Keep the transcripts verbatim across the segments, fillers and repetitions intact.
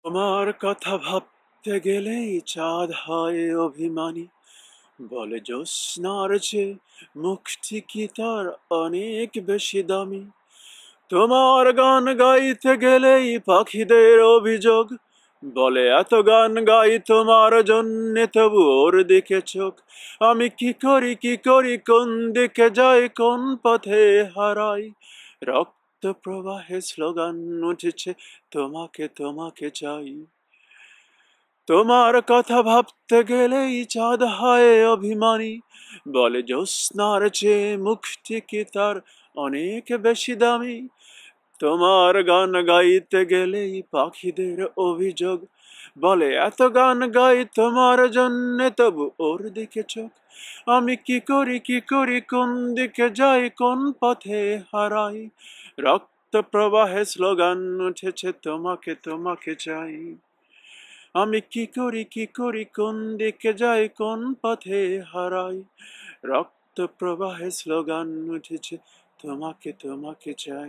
তোমার কথা ভাবতে গেলেই চাঁদ হয় অভিমানী, বলে জ্যোৎস্নার চেয়ে মুখটি কি তার অনেক বেশি দামি। তোমার গান গাইতে গেলেই পাখিদের অভিযোগ, বলে এত গান গাই তোমার জন্যে তবু ওর দিকে চোখ। আমি কি করি কি করি, কোন দিকে যাই, কোন পথে হারাই। রক্ত প্রবাহে স্লোগান উঠেছে, তোমাকে তোমাকে চাই। তোমার কথা ভাবতে গেলেই চাঁদ হয় অভিমানী, বলে জ্যোৎস্নার চেয়ে মুখটি কি তার অনেক বেশি দামি। তোমার গান গাইতে গেলেই পাখিদের অভিযোগ, বলে এত গান গাই তোমার জন্যে তবু ওর দিকে চোখ। আমি কি করি কি করি, কোন দিকে যাই, কোন পথে হারাই। রক্ত প্রবাহে স্লোগান উঠেছে, তোমাকে তোমাকে চাই। আমি কি করি কি করি, কোন দিকে যাই, কোন পথে হারাই। রক্ত প্রবাহে স্লোগান উঠেছে, তোমাকে তোমাকে চাই।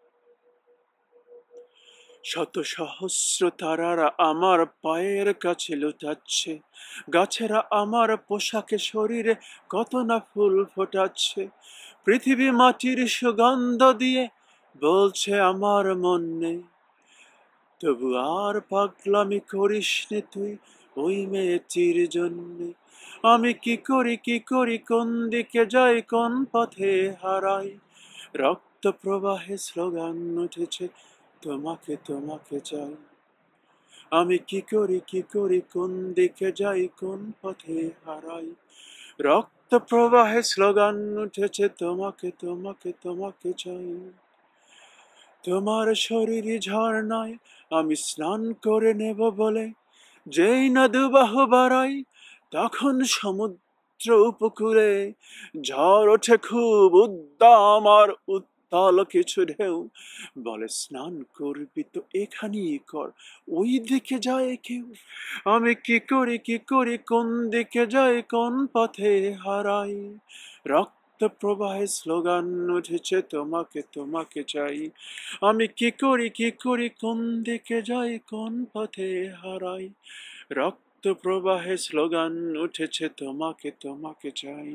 শত সহস্র তারারা আমার পায়ের কাছে লুটাচ্ছে, গাছেরা আমার পোশাকে শরীরে কত না ফুল ফোটাচ্ছে। পৃথিবী মাটির সুগন্ধ দিয়ে বলছে আমার মন নেই, তবু আর পাগলামি করিস নে তুই ওই মেয়েটির জন্যে। আমি কি করি কি করি, কোন দিকে যাই, কোন পথে হারাই। রক্ত প্রবাহে স্লোগান উঠেছে, তোমাকে তোমাকে চাই। আমি কি করি কি করি, কোন দিকে যাই, কোন পথে হারাই। রক্ত প্রবাহে স্লোগান উঠেছে, তোমাকে তোমাকে তোমাকে চাই। তোমার শরীরই ঝর্ণায় আমি স্নান করে নেব বলে যেই না দুবাহু বাড়াই, তখন সমুদ্র উপকূলে ঝড় ওঠে খুব উদ্দাম আর উত্তাল কিছু ঢেউ। বলে স্নান করবি তো এখানেই কর, ওই দিকে যায় কেউ। আমি কি করি কি করি, কোন দিকে যাই, কোন পথে হারাই। রক্ত প্রবাহে স্লোগান উঠেছে, তোমাকে তোমাকে চাই। আমি কি করি কি করি, কোন দিকে যাই, কোন পথে হারাই। রক্ত প্রবাহে স্লোগান উঠেছে, তোমাকে তোমাকে চাই।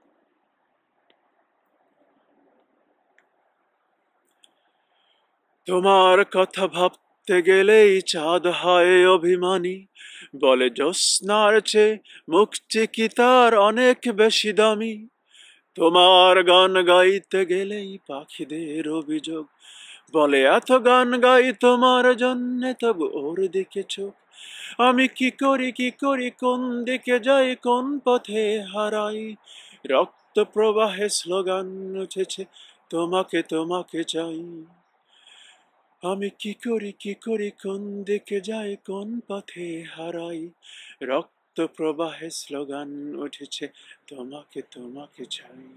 তোমার কথা ভাবতে গেলেই চাঁদ হয় অভিমানী, বলে জ্যোৎস্নার চেয়ে মুক্তি কি তার অনেক বেশি দামি। তোমার গান গাইতে গেলেই পাখিদের অভিযোগ, বলে এত গান গাই তোমার জন্যে তবু ওর দিকে চোখ। আমি কি করি কি করি, কোন দিকে যাই, কোন পথে হারাই। রক্ত প্রবাহে স্লোগান উঠেছে, তোমাকে তোমাকে চাই। আমি কি করি কি করি, কোন দিকে যাই, কোন পথে হারাই। রক্ত প্রবাহে স্লোগান উঠেছে, তোমাকে তোমাকে চাই।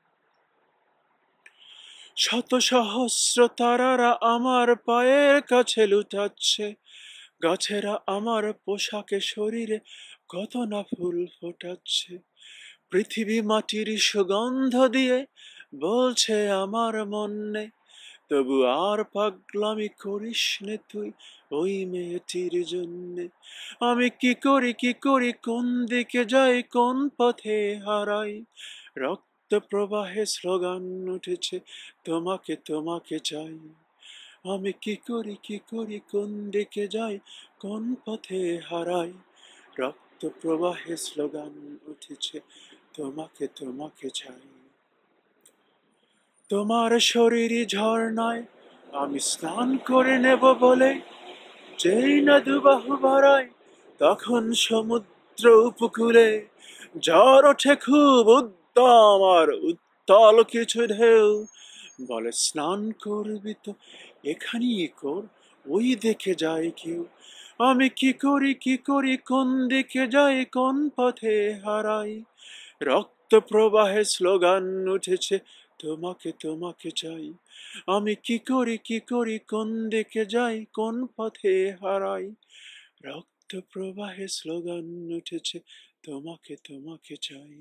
শত সহস্র তারারা আমার পায়ের কাছে লুটাচ্ছে, গাছেরা আমার পোশাকে শরীরে কত না ফুল ফোটাচ্ছে। পৃথিবী মাটির সুগন্ধ দিয়ে বলছে আমার মন নেই, তবু আর পাগলামি করিস নে তুই ওই মেয়েটির জন্যে। আমি কি করি কি করি, কোন দিকে যাই, কোন পথে হারাই। রক্ত প্রবাহে স্লোগান উঠেছে, তোমাকে তোমাকে চাই। আমি কি করি কি করি, কোন দিকে যাই, কোন পথে হারাই। রক্ত প্রবাহে স্লোগান উঠেছে, তোমাকে তোমাকে চাই। তোমার শরীরই ঝর্ণায় আমি স্নান করে নেব বলে যেই না দুবাহু বাড়াই, তখন সমুদ্র উপকূলে ঝড় ওঠে খুব উদ্দাম আর উত্তাল কিছু ঢেউ। বলে স্নান করবি তো এখানেই কর, ওই দেখে যায় কেউ। আমি কি করি কি করি, কোন দিকে যাই, কোন পথে হারাই। রক্ত প্রবাহে স্লোগান উঠেছে, তোমাকে তোমাকে চাই। আমি কি করি কি করি, কোন দিকে যাই, কোন পথে হারাই। রক্ত প্রবাহে স্লোগান উঠেছে, তোমাকে তোমাকে চাই।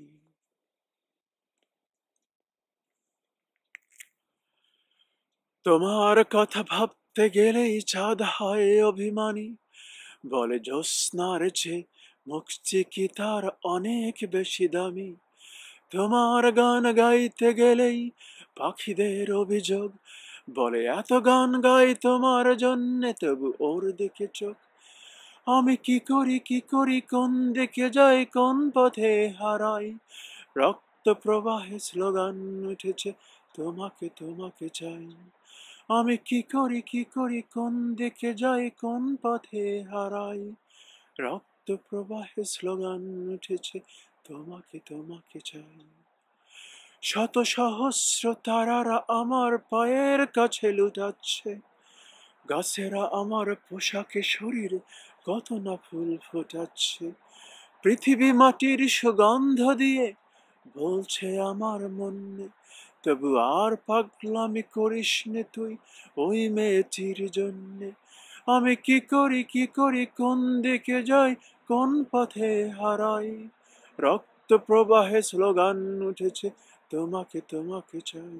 তোমার কথা ভাবতে গেলেই চাঁদ হয় অভিমানী, বলে জ্যোৎস্নার চেয়ে মুক্তি কি তার অনেক বেশি দামি? তোমার গান গাইতে গেলেই পাখিদের অভিযোগ, বলে এত গান গাই তোমার জন্যে তবু ওর দিকে চোখ। আমি কি করি কি করি কোন দিকে যাই কোন পথে হারাই, রক্ত প্রবাহে স্লোগান উঠেছে তোমাকে তোমাকে চাই। আমি কি করি কি করি কোন দিকে যাই কোন পথে হারাই, রক্ত প্রবাহে স্লোগান উঠেছে তোমাকে তোমাকে চাই। শত সহস্র তারারা আমার পায়ের কাছে লুটাচ্ছে, গাছেরা আমার পোশাকে শরীরে কত না ফুল ফোটাচ্ছে। পৃথিবী মাটির সুগন্ধ দিয়ে বলছে আমার মনে, তবু আর পাগলামি করিস নে তুই ওই মেয়েটির জন্যে। আমি কি করি কি করি কোন দিকে যাই কোন পথে হারাই, রক্ত প্রবাহে স্লোগান উঠেছে তোমাকে তোমাকে চাই।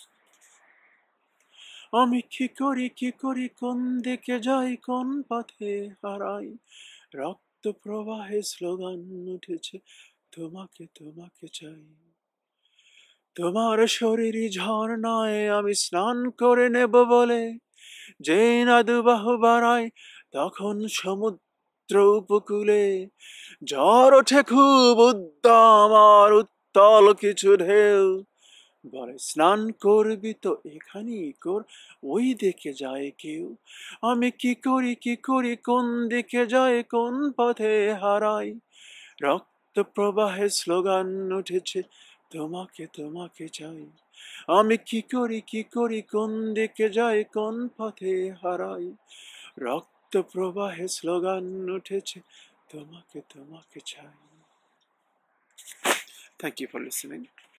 আমি কি করি কি করি কোন দিকে যাই কোন পথে হারাই, রক্ত প্রবাহে স্লোগান উঠেছে তোমাকে তোমাকে চাই। তোমার শরীরী ঝর্ণায় আমি স্নান করে নেব বলে যেই না দুবাহু বাড়াই, তখন সমুদ্র উপকূলে ঝড় ওঠে খুব উদ্দাম আর উত্তাল কিছু ঢেউ, বলে স্নান করবি তো এখানেই কর ওই দিকে যায় কেউ। আমি কি করি কি করি কোন দিকে যায় কোন পথে হারাই, রক্ত প্রবাহে স্লোগান উঠেছে তোমাকে তোমাকে চাই। আমি কি করি কি করি কোন দিকে যাই কোন পথে হারাই, রক্ত প্রবাহে স্লোগান উঠেছে তোমাকে তোমাকে চাই। Thank you for listening.